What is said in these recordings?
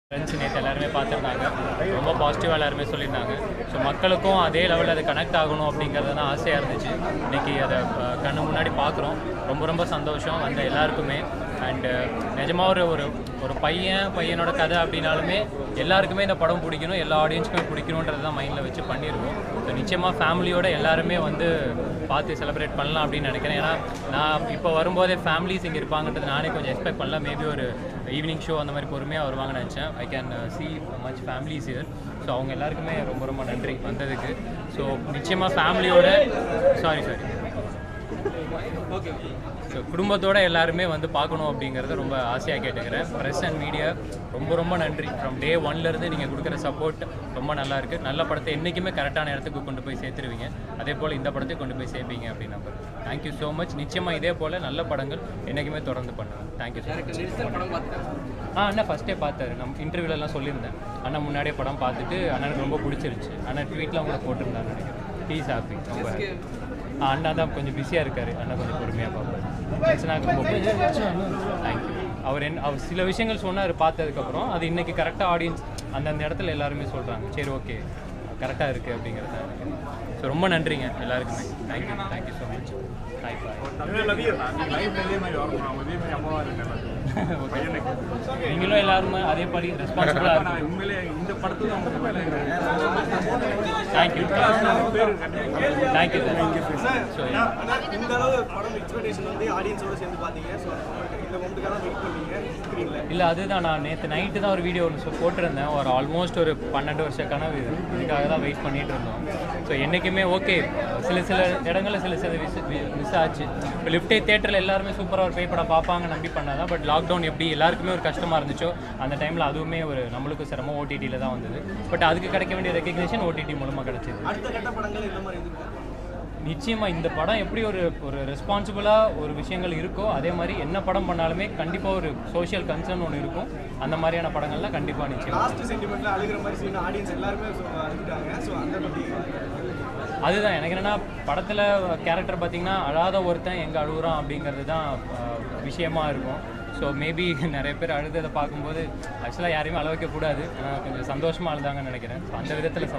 Friends நேற்று எல்லாருமே பார்த்துருந்தாங்க. ரொம்ப பாசிட்டிவாக எல்லாருமே சொல்லியிருந்தாங்க. ஸோ மக்களுக்கும் அதே லெவலில் அது கனெக்ட் ஆகணும் அப்படிங்கிறது தான் ஆசையாக இருந்துச்சு. இன்றைக்கி அதை கண்ணு முன்னாடி பார்க்குறோம். ரொம்ப ரொம்ப சந்தோஷம் வந்த எல்லாருக்குமே. அண்டு நிஜமாக ஒரு ஒரு பையனோட கதை அப்படின்னாலுமே எல்லாருக்குமே இந்த படம் பிடிக்கணும், எல்லா ஆடியன்ஸுக்குமே பிடிக்கணுன்றது தான் மைண்டில் வச்சு பண்ணியிருக்கோம். ஸோ நிச்சயமாக ஃபேமிலியோடு எல்லாருமே வந்து பார்த்து செலிப்ரேட் பண்ணலாம் அப்படின்னு நினைக்கிறேன். ஏன்னா நான் இப்போ வரும்போதே ஃபேமிலிஸ் இங்கே இருப்பாங்கன்றது நானே கொஞ்சம் எக்ஸ்பெக்ட் பண்ணல. மேபி ஒரு ஈவினிங் ஷோ அந்த மாதிரி பொறுமையாக வருவாங்கன்னு நினச்சேன். I can see much families here. So அவங்க எல்லாருக்குமே ரொம்ப ரொம்ப நன்றி வந்ததுக்கு. ஸோ நிச்சயமாக ஃபேமிலியோட சாரி ஓகே ஸோ குடும்பத்தோடு எல்லாருமே வந்து பார்க்கணும் அப்படிங்கிறத ரொம்ப ஆசையாக கேட்டுக்கிறேன். ப்ரெஸ் அண்ட் மீடியா ரொம்ப ரொம்ப நன்றி. ஃப்ரம் டே ஒன்லேருந்து நீங்கள் கொடுக்குற சப்போர்ட் ரொம்ப நல்லாயிருக்கு. நல்ல படத்தை என்றைக்குமே கரெக்டான இடத்துக்கு கொண்டு போய் சேர்த்துருவீங்க. அதே போல் இந்த படத்தை கொண்டு போய் சேர்ப்பீங்க அப்படின்னு நம்புறேன். Thank you so much. நிச்சயமாக இதே போல் நல்ல படங்கள் என்றைக்குமே தொடர்ந்து பண்ணுவேன். Thank you so much. அண்ணா ஃபஸ்ட்டே பார்த்தாரு. நம்ம இன்டர்வியூலலாம் சொல்லியிருந்தேன். அண்ணா முன்னாடியே படம் பார்த்துட்டு அண்ணனுக்கு ரொம்ப பிடிச்சிருச்சு. அண்ணா ட்வீட்டில் அவங்க போட்டிருந்தான்னு நினைக்கிறேன். ப்ளீஸ் ஹாப்பி ரொம்ப அண்ணா தான் கொஞ்சம் பிஸியாக இருக்கார். அண்ணா கொஞ்சம் பொறுமையாக பார்ப்பார். பிரச்சனைக்கு ரொம்ப பிடிச்சிருச்சு. தேங்க்யூ. அவர் சில விஷயங்கள் சொன்னார் பார்த்ததுக்கப்புறம். அது இன்றைக்கி கரெக்டாக ஆடியன்ஸ் அந்தந்த இடத்துல எல்லாருமே சொல்கிறாங்க. சரி ஓகே கரெக்டாக இருக்குது அப்படிங்கிறத. ஸோ ரொம்ப நன்றிங்க எல்லாருக்குமே. Thank you so much. நீங்களும் எல்லாருமே அதே படி ரெஸ்பான்சிபிளாக இருக்கும். உண்மையிலே இந்த படத்துல தேங்க்யூ ஸோ இந்த அளவு படம் எக்ஸ்பெக்டேஷன் வந்து ஆடியன்ஸோட சேர்ந்து பார்த்தீங்க. ஸோ இந்த மொமெண்ட்டுக்காக வெயிட் பண்ணீங்க ஸ்க்ரீனில். இல்லை அதுதான் நான் நேற்று நைட்டு தான் ஒரு வீடியோ ஒன்று போட்டிருந்தேன். ஒரு ஆல்மோஸ்ட் ஒரு 12 வருஷ கனவு இதுக்காக தான் வெயிட் பண்ணிகிட்டு இருந்தோம். ஸோ என்றைக்குமே ஓகே சில இடங்களில் சில மிஸ் ஆச்சு. இப்போ லிஃப்டே தேட்டரில் எல்லாருமே சூப்பராக ஒரு பேய் படம் பார்ப்பாங்க நம்பி பண்ணாதான். பட் லாக்டவுன் எப்படி எல்லாருக்குமே ஒரு கஷ்டமாக இருந்துச்சோ அந்த டைமில் அதுவுமே ஒரு நம்மளுக்கு சிரமம் ஓடிடியில் தான் வந்தது. பட் அதுக்கு கிடைக்க வேண்டிய ரெக்கக்னிஷன் ஓடிடி மூலமாக கிடைச்சிது. அடுத்த கட்ட படங்கள் இந்த மாதிரி நிச்சயமாக இந்த படம் எப்படி ஒரு ரெஸ்பான்சிபிளாக ஒரு விஷயங்கள் இருக்கோ அதே மாதிரி என்ன படம் பண்ணாலுமே கண்டிப்பாக ஒரு சோஷியல் கன்சர்ன் ஒன்று இருக்கும். அந்த மாதிரியான படங்கள்லாம் கண்டிப்பாக நிச்சயமாக அதுதான் எனக்கு என்னென்னா படத்தில் கேரக்டர் பார்த்திங்கன்னா அழாத ஒருத்தன் எங்கே அழுகுறான் அப்படிங்கிறது தான் விஷயமா இருக்கும். ஸோ மேபி நிறைய பேர் அழுததை பார்க்கும்போது ஆக்சுவலாக யாரையுமே அழ வைக்கக்கூடாது. கொஞ்சம் சந்தோஷமாக அழுதாங்கன்னு நினைக்கிறேன். அந்த விதத்தில்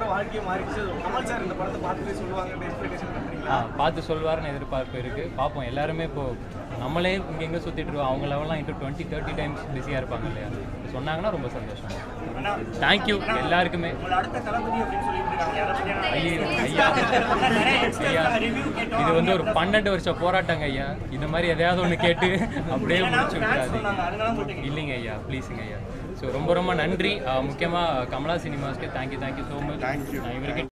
பார்த்து சொல்வாருன்னு எதிர்பார்ப்பு இருக்குது. பார்ப்போம். எல்லாருமே இப்போது நம்மளே இங்கே சுற்றிட்டு இருக்கோம். அவங்க லெவலாம் இன்னும் 20-30 டைம்ஸ் பிஸியாக இருப்பாங்க இல்லையா. சொன்னாங்கன்னா ரொம்ப சந்தோஷம். தேங்க்யூ எல்லாருக்குமே. ஐயா இது வந்து ஒரு 12 வருஷ போராட்டங்க ஐயா. இந்த மாதிரி எதையாவது ஒன்று கேட்டு அப்படியே முடிச்சு விட்டுறாது. இல்லைங்க ஐயா ப்ளீஸுங்க ஐயா. ஸோ ரொம்ப ரொம்ப நன்றி. முக்கியமாக கமலா சினிமாஸ்க்கு தேங்க்யூ ஸோ மச். இவருக்கு